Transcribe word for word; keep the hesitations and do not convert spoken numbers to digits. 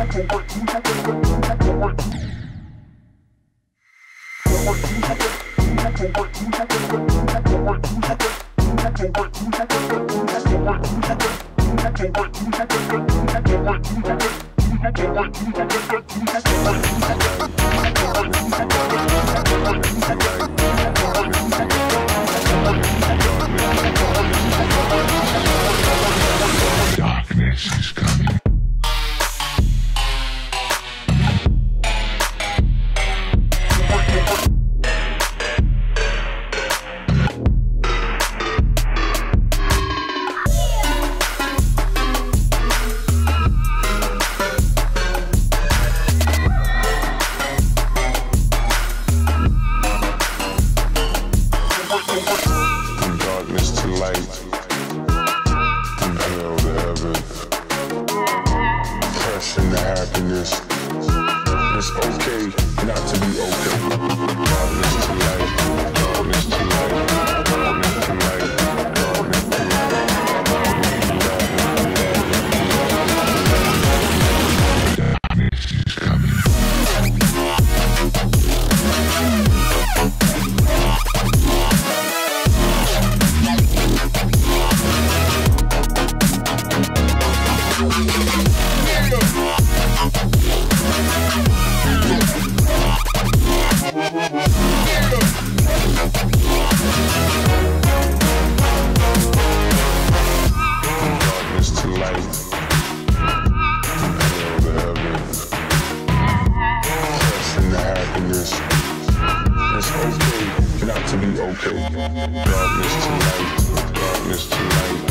Darkness is coming. From darkness to light, from hell to heaven, pressing to happiness. It's okay not to be okay. Darkness to light, darkness to light, darkness to light, darkness to light, darkness is coming. Darkness to light, from hell to heaven, pressing to happiness. It's okay not to be okay. Darkness to light, darkness to light.